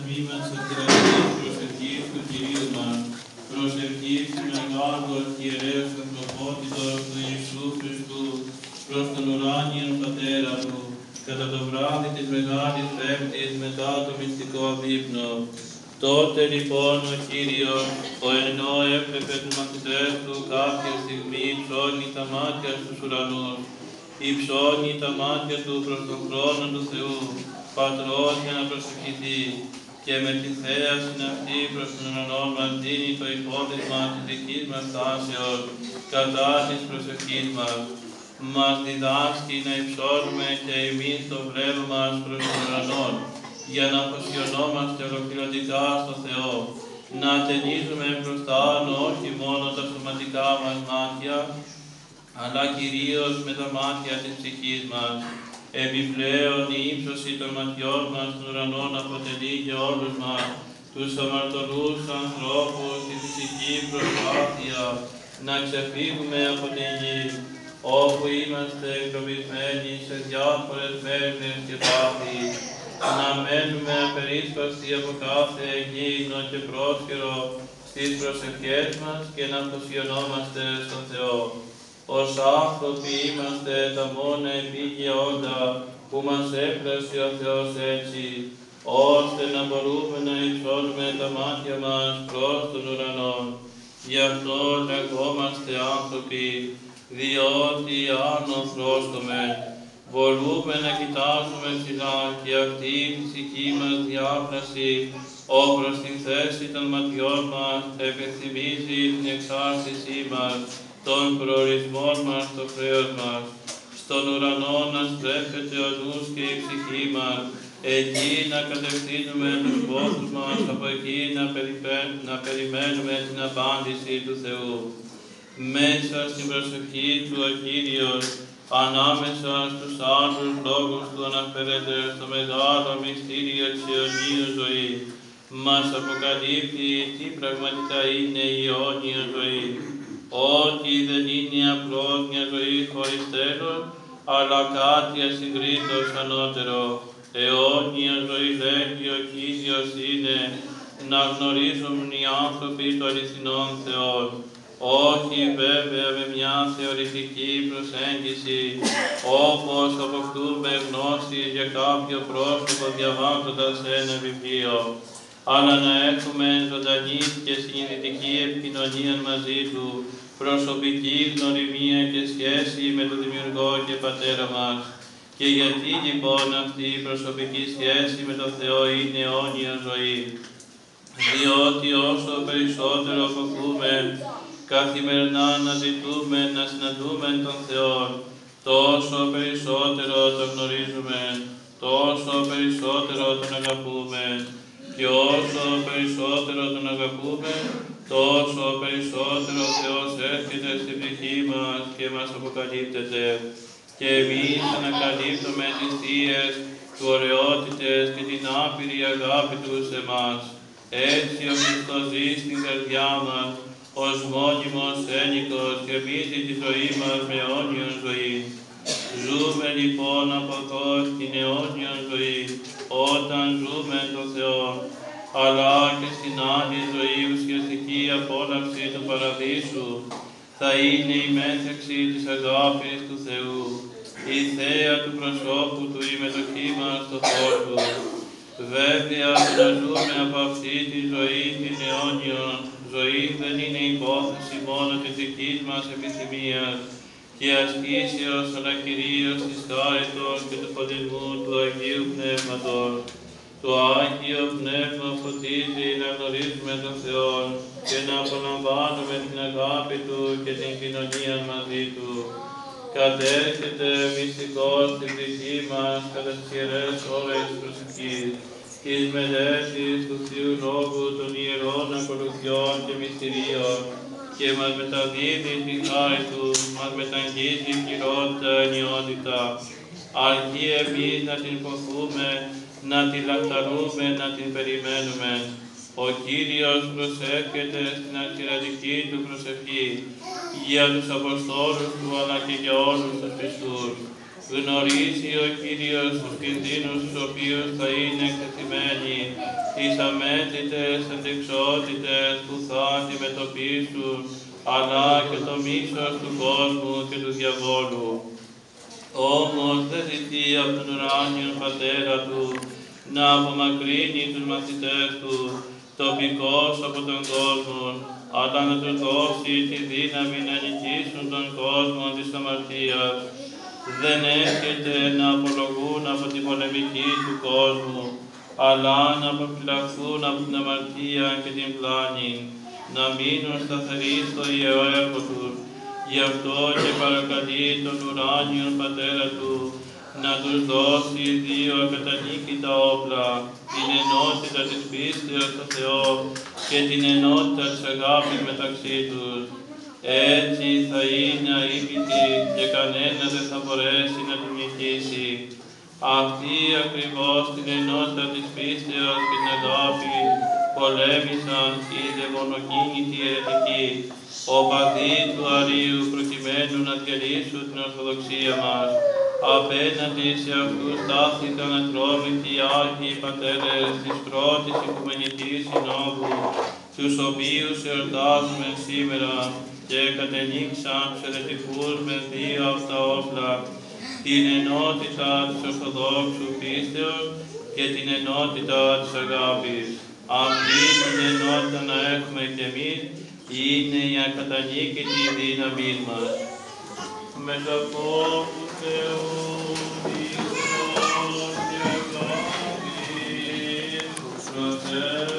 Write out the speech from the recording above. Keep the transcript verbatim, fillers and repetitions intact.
τμήμα της αρχιεραρχικής προσευχής του Κυρίου μας, προσευχής του Μεγάλου Αρχιερέως Ανθρωπότητος του Ιησού Χριστού, προς τον ουράνιον Πατέρα του, κατά το βράδυ της Μεγάλης Πέμπτης μετά το μυστικό δείπνο. Τότε λοιπόν ο Κύριος, ο ενώ έβλεπε τους μαθητές του κάποια στιγμή υψώνει τα μάτια στους ουρανούς, υψώνει τα μάτια του προς τον χρόνο του Θεού, Πατρός για να προσευχηθεί, και με τη θέαση αυτή προς τον ουρανό μας δίνει το υπόδειγμα της δικής μας τάσεως κατά της προσευχής μας. Μας διδάσκει να υψώνουμε και εμείς το βλέμμα μας προς τον ουρανό, για να αφοσιωνόμαστε ολοκληρωτικά στο Θεό, να ταινίζουμε μπροστά όχι μόνο τα σωματικά μας μάτια, αλλά κυρίως με τα μάτια της ψυχής μας. Επιπλέον η ύψωση των ματιών μας στον ουρανό αποτελεί για όλους μας, τους αμαρτωλούς ανθρώπους, τη φυσική προσπάθεια να ξεφύγουμε από την γη, όπου είμαστε εγκλωβισμένοι σε διάφορες μέρες και πάθη, να μένουμε απερίσκαστοι από κάθε εγγύηνο και πρόσχερο στις προσευχές μας και να αφοσιωνόμαστε στον Θεό. Ως άνθρωποι είμαστε τα μόνα επίγεια όντα που μας έπλασε ο Θεός έτσι, ώστε να μπορούμε να υψώνουμε τα μάτια μας προς τον ουρανό. Γι' αυτό λεγόμαστε άνθρωποι, διότι άνω φρόσκομαι. Μπορούμε να κοιτάζουμε ψηλά και αυτή η φυσική μας διάπλαση, όπως την θέση των ματιών μας επενθυμίζει την εξάρτησή μας, των προορισμών μας, το χρέος μας. Στον ουρανό να στρέφεται ο νους και η ψυχή μας, εκεί να κατευθύνουμε τους πόθους μας, από εκεί να, να περιμένουμε την απάντηση του Θεού. Μέσα στην προσευχή του ο Κύριος, ανάμεσα στους άλλους λόγους του αναφέρεται στο μεγάλο μυστήριο της αιωνίου ζωής. Μας αποκαλύπτει τι πραγματικά είναι η αιώνια ζωή. Ότι δεν είναι απλώς μια ζωή χωρίς τέλος, αλλά κάτι ασυγκρίτως ανώτερο. Αιώνια ζωή, λέγει ο Κύριος, είναι να γνωρίζουν οι άνθρωποι το αληθινόν Θεό. Όχι βέβαια με μια θεωρητική προσέγγιση, όπως αποκτούμε γνώση για κάποιο πρόσωπο διαβάζοντας ένα βιβλίο, αλλά να έχουμε ζωντανή και συνειδητική επικοινωνία μαζί του, προσωπική γνωριμία και σχέση με τον Δημιουργό και Πατέρα μας. Και γιατί λοιπόν αυτή η προσωπική σχέση με τον Θεό είναι αιώνια ζωή? Διότι όσο περισσότερο αποκτούμε καθημερινά να ζητούμε να συναντούμε τον Θεό, τόσο περισσότερο τον γνωρίζουμε, τόσο περισσότερο τον αγαπούμε. Και όσο περισσότερο τον αγαπούμε, τόσο περισσότερο ο Θεός έρχεται στην ψυχή μας και μας αποκαλύπτεται. Και εμείς ανακαλύπτουμε τις θείες του ωραιότητες και την άπειρη αγάπη του σε εμάς. Έτσι ο Χριστός ζει στην καρδιά μας, ως μόνιμος ένικος και γεμίζει τη ζωή μας με αιώνιον ζωή. Ζούμε λοιπόν από εδώ στην αιώνιον ζωή, όταν ζούμε τον Θεό, αλλά και στην άλλη ζωή ουσιαστική απόλαυση του Παραδείσου θα είναι η μέτρηξη της αγάπης του Θεού, η θέα του προσώπου του, η μετοχή μας στο φως του. Βέβαια, να ζούμε από αυτή τη ζωή την αιώνιον ζωή δεν είναι υπόθεση μόνο της δικής μας επιθυμίας και ασκήσεως, αλλά κυρίως της χάριτος και του φωτισμού του Αγίου Πνεύματος. Το Άγιο Πνεύμα φωτίζει να γνωρίζουμε τον Θεό και να απολαμβάνουμε την αγάπη Του και την κοινωνία μαζί Του. Κατέρχεται μυστικός στην ψυχή μας κατά τις ιερές ώρες της προσευχής, της μελέτης του Θείου Λόγου των Ιερών Ακολουθιών και Μυστηρίων και μας μεταδίδει την χάρη Του, μας μεταγγίζει πληρότητα, ενιότητα. Αρκεί εμείς να την ποθούμε, να την λαχταρούμε, να την περιμένουμε. Ο Κύριος προσεύχεται στην αρχιερατική Του προσευχή για τους Αποστόλους Του, αλλά και για όλους τους πιστούς. Γνωρίζει ο Κύριος τους κινδύνους τους οποίους θα είναι εκτεθειμένοι τις αμέτητες αντικσότητες που θα αντιμετωπίσουν, αλλά και το μίσος του κόσμου και του διαβόλου. Όμως δεν ζητεί από τον ουράνιο Πατέρα του να απομακρύνει τους μαθητές του τοπικώς από τον κόσμο, αλλά να τους δώσει τη δύναμη να νικήσουν τον κόσμο της αμαρτίας. Δεν έρχεται να απολογούν από την πολεμική του κόσμου, αλλά να αποφυλαχθούν από την αμαρτία και την πλάνη, να μείνουν σταθεροί στο ιερό έργο τους. Γι' αυτό και παρακαλεί τον ουράνιον Πατέρα του να τους δώσει δύο ακατανίκητα όπλα, την ενότητα της πίστεως στο Θεό και την ενότητα της αγάπης μεταξύ τους. Έτσι θα είναι αείμητοι και κανένας δεν θα μπορέσει να τους νικήσει. Αυτή ακριβώς την ενότητα της πίστεως και την αγάπη πολέμησαν οι δαιμονοκίνητοι αιρετικοί, οπαδοί του Αρείου, προκειμένου να διαλύσουν την Ορθοδοξία μας. Απέναντι σε αυτούς στάθηκαν ατρόμητοι Άγιοι Πατέρες της πρώτης Οικουμενικής Συνόδου, τους οποίους εορτάζουμε σήμερα και κατενίξαν τους αιρετικούς με δύο αυτά όπλα, την ενότητα της Ορθοδόξου πίστεως και την ενότητα της αγάπης. Αυτή την ενότητα να έχουμε κι εμείς είναι η ακατανίκητη δύναμή μας. Με το φως του Θεού, Χριστός και αγάπη, προσέχουμε.